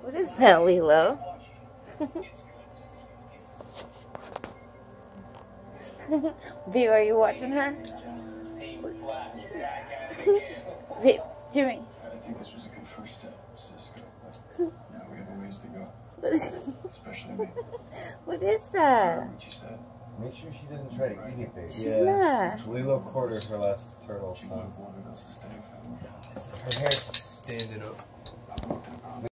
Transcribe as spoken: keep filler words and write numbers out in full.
What is that, Lilo? Babe, are you watching her? Babe, Jimmy. I think this was a good first step, Cisco. But now we have a ways to go. Especially me. What is that? What you said. Make sure she doesn't try to eat it, baby. She's yeah. not. Lilo quartered her last turtle, She so wanted us to stay family. her hair's standing up.